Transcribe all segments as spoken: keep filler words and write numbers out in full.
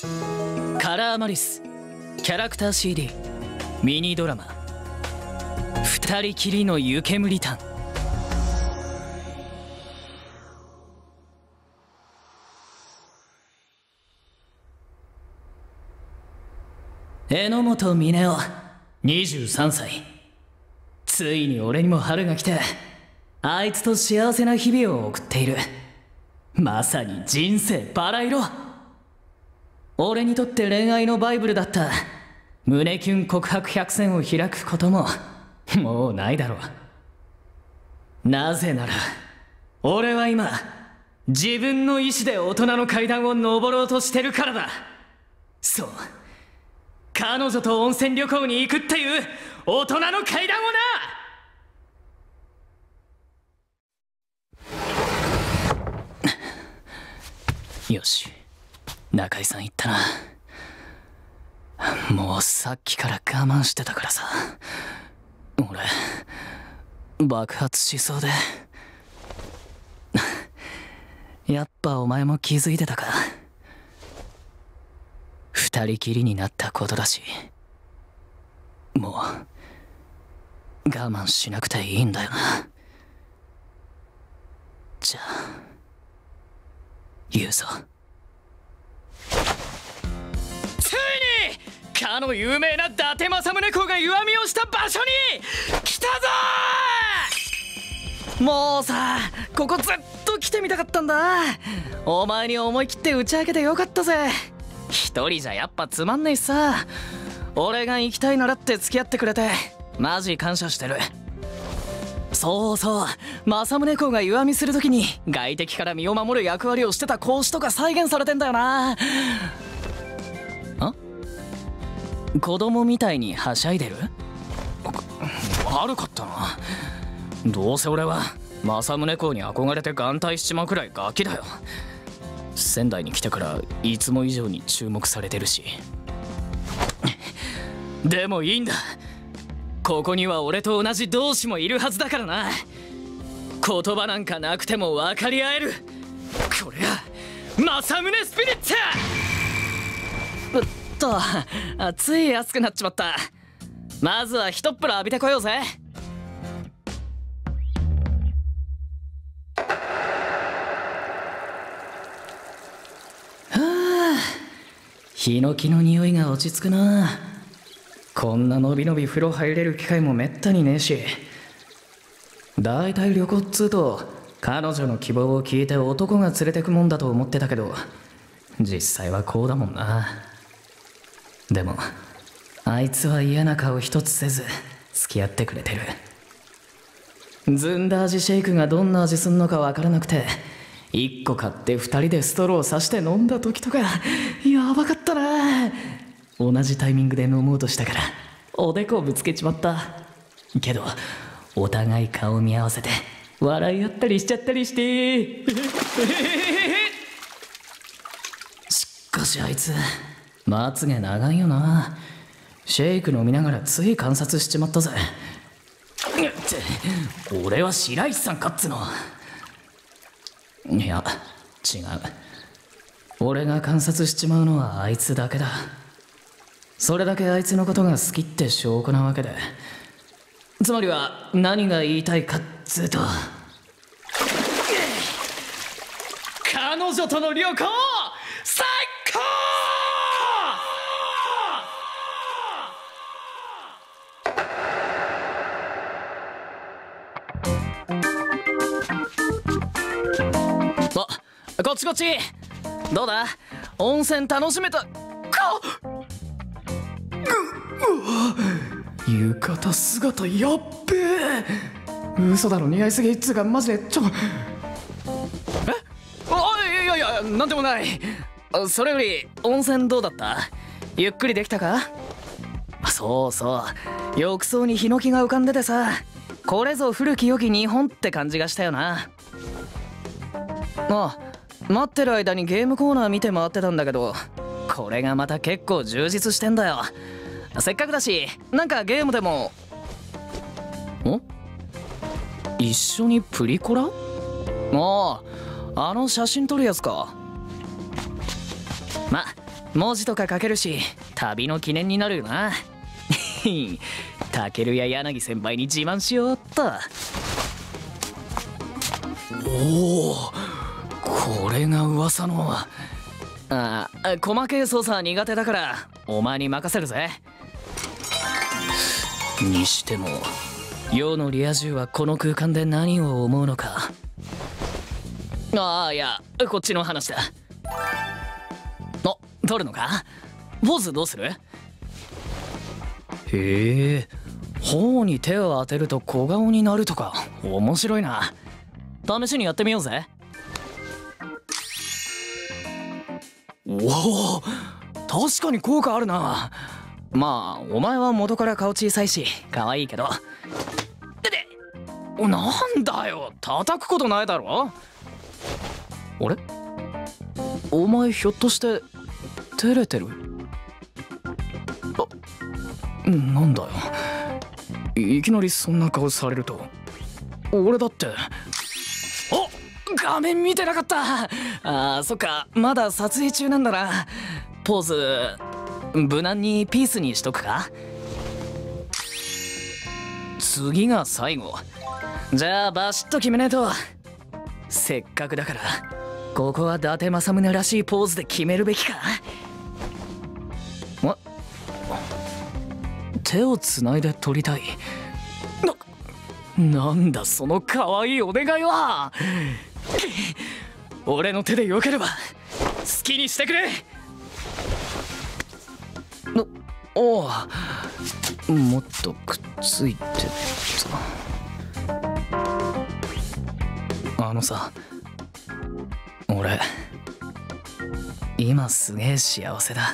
カラーマリスキャラクター シーディー ミニドラマ「二人きりの湯煙炭」。榎本峰夫にじゅうさんさい。ついに俺にも春が来て、あいつと幸せな日々を送っている。まさに人生バラ色。俺にとって恋愛のバイブルだった胸キュン告白百選を開くことももうないだろう。なぜなら俺は今自分の意志で大人の階段を登ろうとしてるからだ。そう、彼女と温泉旅行に行くっていう大人の階段をな。よし、中井さん言ったな。もうさっきから我慢してたからさ。俺爆発しそうで。やっぱお前も気づいてたか。二人きりになったことだし、もう我慢しなくていいんだよな。じゃあ言うぞ。ついにかの有名な伊達政宗公が湯あみをした場所に来たぞー。もうさ、ここずっと来てみたかったんだ。お前に思い切って打ち明けてよかったぜ。一人じゃやっぱつまんねえしさ。俺が行きたいならって付き合ってくれてマジ感謝してる。そうそう、政宗公が湯あみする時に外敵から身を守る役割をしてた格子とか再現されてんだよな。あ、子供みたいにはしゃいでる？悪かったな。どうせ俺は政宗公に憧れて眼帯しちまうくらいガキだよ。仙台に来てからいつも以上に注目されてるし。でもいいんだ、ここには俺と同じ同志もいるはずだからな。言葉なんかなくても分かり合える。これが政宗スピリッツ。うっと、つい熱くなっちまった。まずはひとっ風呂浴びてこようぜ。はあ、ヒノキの匂いが落ち着くな。こんなのびのび風呂入れる機会もめったにねえし。だいたい旅行っつうと彼女の希望を聞いて男が連れてくもんだと思ってたけど、実際はこうだもんな。でもあいつは嫌な顔一つせず付き合ってくれてる。ずんだ味シェイクがどんな味すんのか分からなくて、いっこ買ってふたりでストローを刺して飲んだ時とかやばかったな。同じタイミングで飲もうとしたからおでこをぶつけちまった。けどお互い顔見合わせて笑い合ったりしちゃったりしてしかしあいつまつげ長いよな。シェイク飲みながらつい観察しちまったぜ。って俺は白石さんかっつの。いや違う、俺が観察しちまうのはあいつだけだ。それだけあいつのことが好きって証拠なわけで。つまりは何が言いたいかっつうと、彼女との旅行最高。あ、こっちこっち。どうだ、温泉楽しめたか？浴衣姿やっべえ。嘘だろ、似合いすぎっつうかマジでちょ。え？あ、いやいやなんでもない。それより温泉どうだった？ゆっくりできたか？そうそう、浴槽にヒノキが浮かんでてさ、これぞ古き良き日本って感じがしたよな。あ、待ってる間にゲームコーナー見て回ってたんだけど、これがまた結構充実してんだよ。せっかくだしなんかゲームでも。ん？一緒にプリコラ？ああ、あの写真撮るやつか。ま、 文字とか書けるし旅の記念になるよな。タケルや柳先輩に自慢しようっと。おお、これが噂の。ああ、細けい操作は苦手だからお前に任せるぜ。にしても陽のリア充はこの空間で何を思うのか。ああ、いやこっちの話だ。お、撮るのか。ポーズどうする？へえ、頬に手を当てると小顔になるとか面白いな。試しにやってみようぜ。おお、確かに効果あるな。まあお前は元から顔小さいし可愛いけど。で、なんだよ、叩くことないだろ。あれ、お前ひょっとして照れてる？あ、なんだよ、いきなりそんな顔されると。俺だって。お、画面見てなかった。あー、そっか、まだ撮影中なんだな。ポーズ無難にピースにしとくか。次が最後。じゃあバシッと決めねえと。せっかくだからここは伊達政宗らしいポーズで決めるべきか。あ、手をつないで撮りたい。な、なんだその可愛いお願いは。俺の手でよければ好きにしてくれ。の、おう、もっとくっついてた。あのさ、俺今すげえ幸せだ。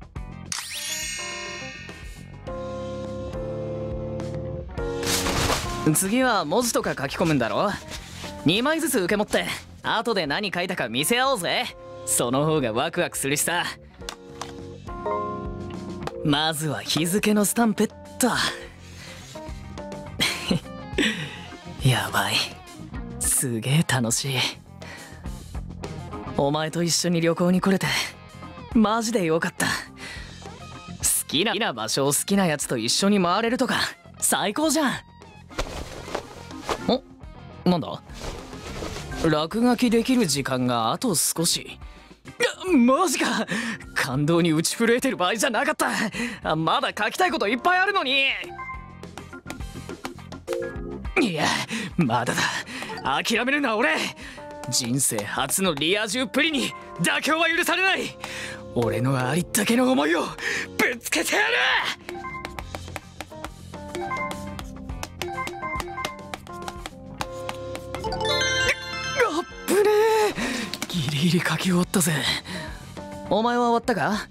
次は文字とか書き込むんだろ。にまいずつ受け持って後で何書いたか見せ合おうぜ。その方がワクワクするしさ。まずは日付のスタンプっと。やばい、すげえ楽しい。お前と一緒に旅行に来れてマジでよかった。好きな場所を好きなやつと一緒に回れるとか最高じゃん。お、なんだ、落書きできる時間があと少し。マジか、感動に打ち震えてる場合じゃなかった。まだ書きたいこといっぱいあるのに。いや、まだだ、諦めるな俺。人生初のリア充プリに妥協は許されない。俺のありったけの思いをぶつけてやる。あっぶねえ、ギリギリ書き終わったぜ。お前は終わったか。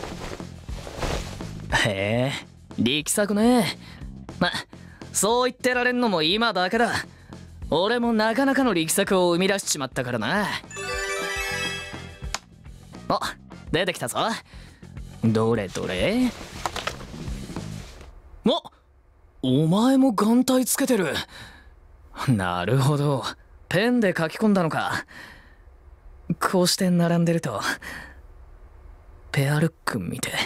へえ、力作ね。ま、そう言ってられんのも今だけだ。俺もなかなかの力作を生み出しちまったからな。あ、出てきたぞ。どれどれ。あ、お前も眼帯つけてる。なるほど、ペンで書き込んだのか。こうして並んでるとペアルックみて。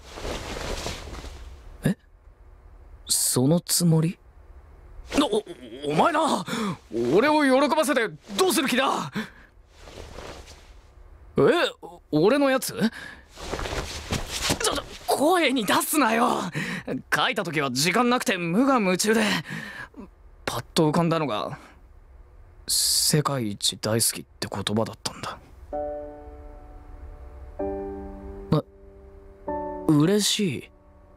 え、そのつもり？お、お前な、俺を喜ばせてどうする気だ。え、俺のやつ？ちょちょ、声に出すなよ。書いた時は時間なくて無我夢中で、パッと浮かんだのが世界一大好きって言葉だったんだ。嬉しい。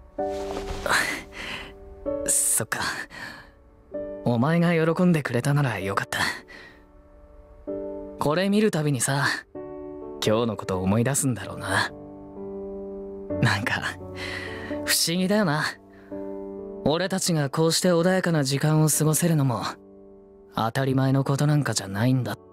そっか、お前が喜んでくれたならよかった。これ見るたびにさ、今日のこと思い出すんだろうな。なんか不思議だよな。俺たちがこうして穏やかな時間を過ごせるのも当たり前のことなんかじゃないんだって。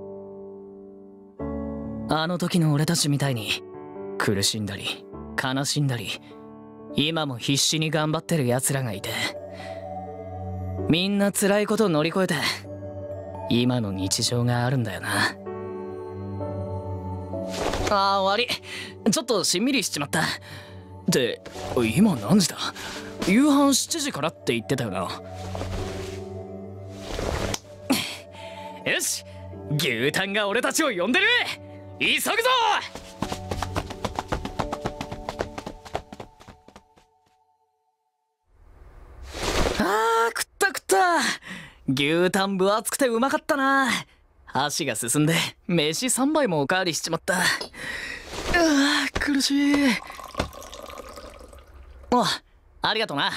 あの時の俺たちみたいに苦しんだり悲しんだり今も必死に頑張ってる奴らがいて、みんな辛いことを乗り越えて今の日常があるんだよな。 あー悪い、ちょっとしんみりしちまった。で今何時だ？夕飯しちじからって言ってたよな。よし、牛タンが俺たちを呼んでる。急ぐぞ。あー食った食った。牛タン分厚くてうまかったな。箸が進んで飯さんばいもおかわりしちまった。あー苦しい。お、ありがとな。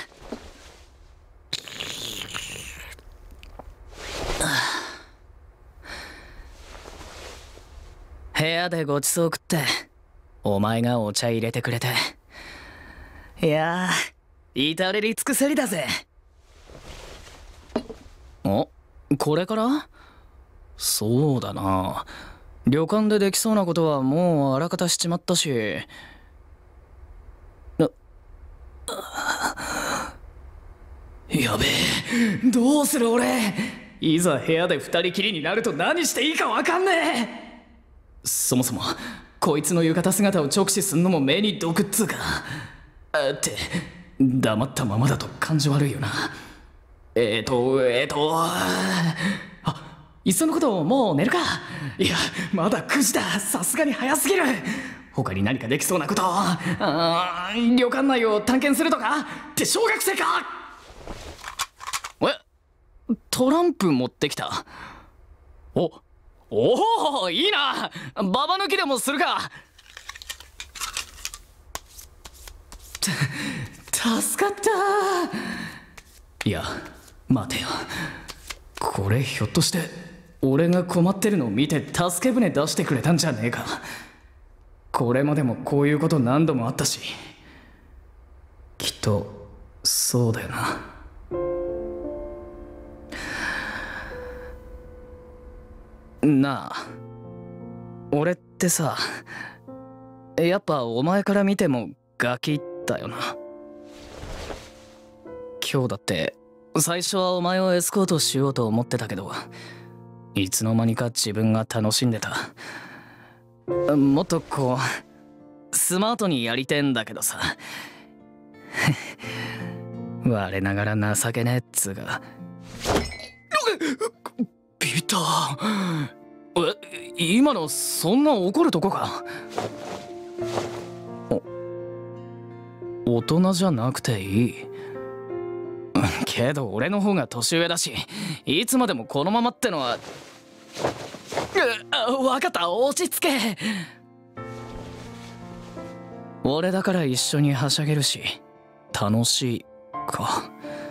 部屋でごちそう食ってお前がお茶入れてくれて、いやー至れり尽くせりだぜ。お、これから？そうだな、旅館でできそうなことはもうあらかたしちまったし。なやべえ、どうする俺。いざ部屋で二人きりになると何していいか分かんねえ。そもそもこいつの浴衣姿を直視すんのも目に毒っつうか。あって黙ったままだと感じ悪いよな。えーとえーとあ、いっそのこともう寝るか。いやまだくじだ、さすがに早すぎる。他に何かできそうなこと。あー旅館内を探検するとかって小学生か。え、トランプ持ってきた。おおお、いいな。ババ抜きでもするか。助かった。いや待てよ、これひょっとして俺が困ってるのを見て助け舟出してくれたんじゃねえか。これまでもこういうこと何度もあったし、きっとそうだよな。なあ、俺ってさ、やっぱお前から見てもガキだよな。今日だって最初はお前をエスコートしようと思ってたけど、いつの間にか自分が楽しんでた。もっとこうスマートにやりてんだけどさ。我ながら情けねえっつうが。ビビった。え、今のそんな怒るとこか。お大人じゃなくていいけど俺の方が年上だし、いつまでもこのままってのは。う分かった、落ち着け。俺だから一緒にはしゃげるし楽しいか。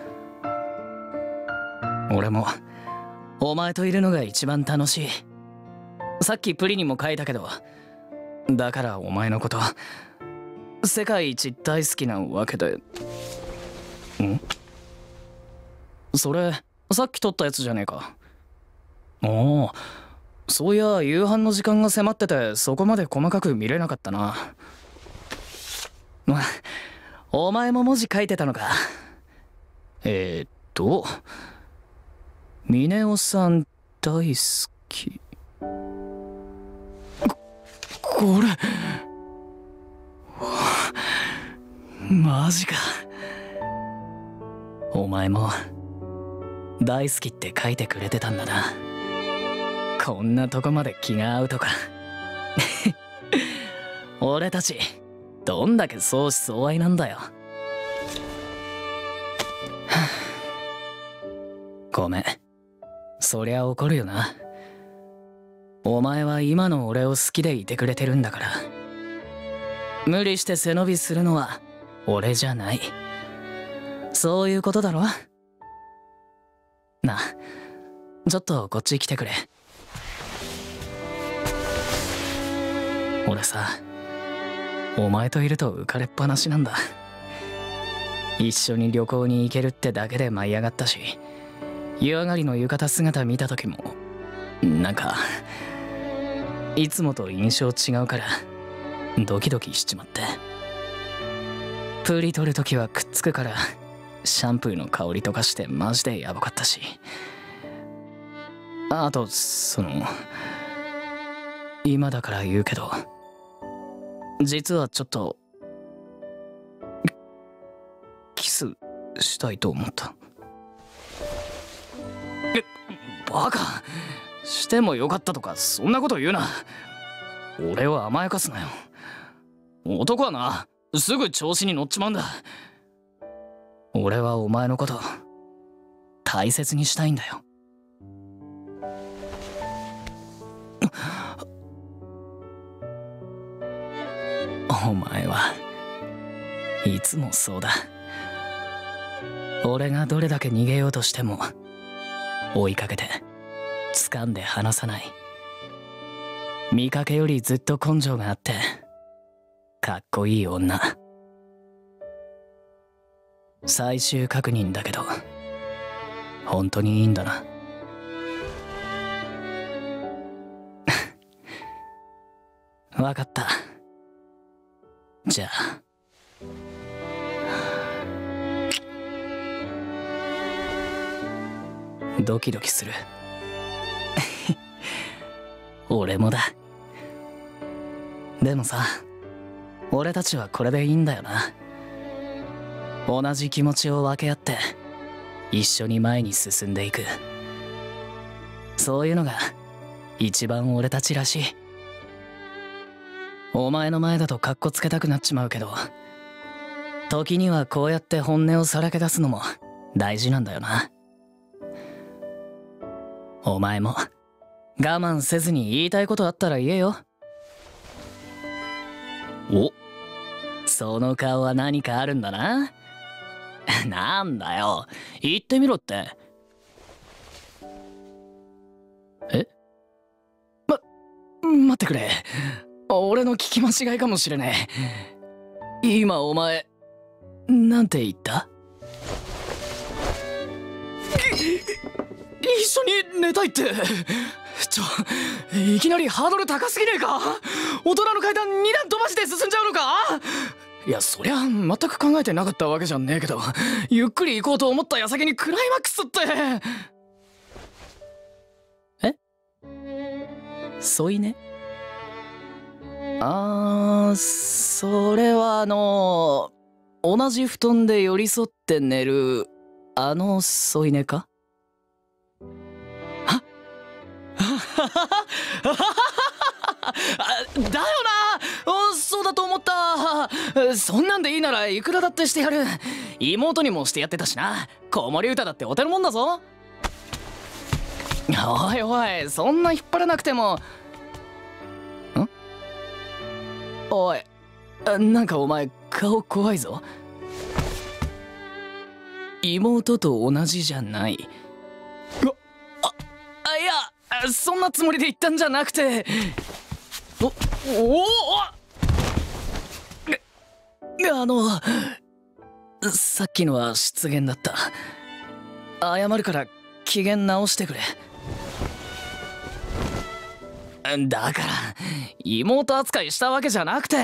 俺もお前といるのが一番楽しい。さっきプリにも書いたけど、だからお前のこと世界一大好きなわけで。ん？それさっき撮ったやつじゃねえか。おお、そういや夕飯の時間が迫っててそこまで細かく見れなかったな。ま、お前も文字書いてたのか。えー、っと峰夫さん大好き。ここれマジか。お前も大好きって書いてくれてたんだな。こんなとこまで気が合うとか。俺たちどんだけ相思相愛なんだよ。ごめん、そりゃ怒るよな。お前は今の俺を好きでいてくれてるんだから。無理して背伸びするのは俺じゃない。そういうことだろ。なあ、ちょっとこっち来てくれ。俺さ、お前といると浮かれっぱなしなんだ。一緒に旅行に行けるってだけで舞い上がったし、湯上がりの浴衣姿見た時もなんかいつもと印象違うからドキドキしちまって。プリ取る時はくっつくからシャンプーの香りとかしてマジでヤバかったし、あとその今だから言うけど実はちょっとキスしたいと思った。え、バカ。してもよかったとかそんなこと言うな。俺を甘やかすなよ。男はな、すぐ調子に乗っちまうんだ。俺はお前のこと大切にしたいんだよ。お前はいつもそうだ。俺がどれだけ逃げようとしても追いかけて掴んで離さない。見かけよりずっと根性があってかっこいい女。最終確認だけど本当にいいんだな。わかった。じゃあドキドキする。俺もだ。でもさ、俺たちはこれでいいんだよな。同じ気持ちを分け合って一緒に前に進んでいく。そういうのが一番俺たちらしい。お前の前だとカッコつけたくなっちまうけど、時にはこうやって本音をさらけ出すのも大事なんだよな。お前も我慢せずに言いたいことあったら言えよ。お、その顔は何かあるんだな。なんだよ、言ってみろって。え、ま、待ってくれ。俺の聞き間違いかもしれねえ。今お前なんて言った？一緒に寝たいって。ちょ、いきなりハードル高すぎねえか？大人の階段に段飛ばして進んじゃうのか？いや、そりゃ全く考えてなかったわけじゃねえけど、ゆっくり行こうと思った矢先にクライマックスって。え？添い寝？あー、それはあの同じ布団で寄り添って寝るあの添い寝か？はっだよな、そうだと思った。そんなんでいいならいくらだってしてやる。妹にもしてやってたしな。子守歌だってお手のもんだぞ。おいおい、そんな引っ張らなくても。ん？おい、なんかお前顔怖いぞ。妹と同じじゃない。あ、あ、いや、そんなつもりで言ったんじゃなくて。お、おお、あのさっきのは失言だった。謝るから機嫌直してくれ。だから妹扱いしたわけじゃなくて。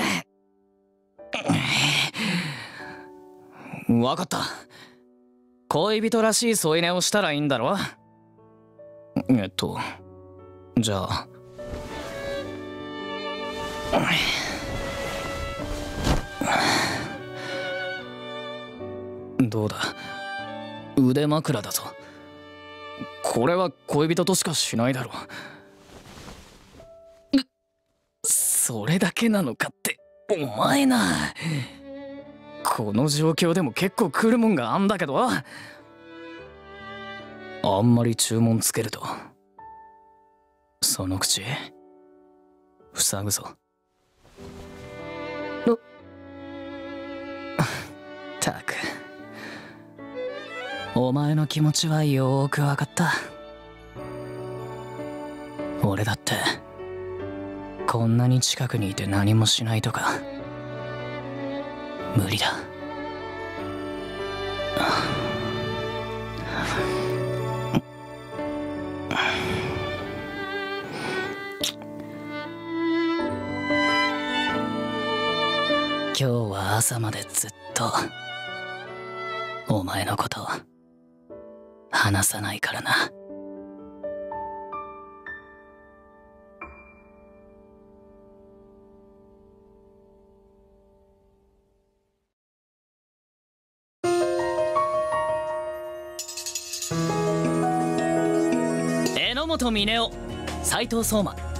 分かった。恋人らしい添い寝をしたらいいんだろ。えっとじゃあどうだ、腕枕だぞ。これは恋人としかしないだろう。それだけなのかってお前な。この状況でも結構来るもんがあんだけど、あんまり注文つけるとその口塞ぐぞ。ったく、お前の気持ちはよーく分かった。俺だってこんなに近くにいて何もしないとか無理だ。今日は朝までずっとお前のこと話さないからな。 本峰夫、斉藤壮馬、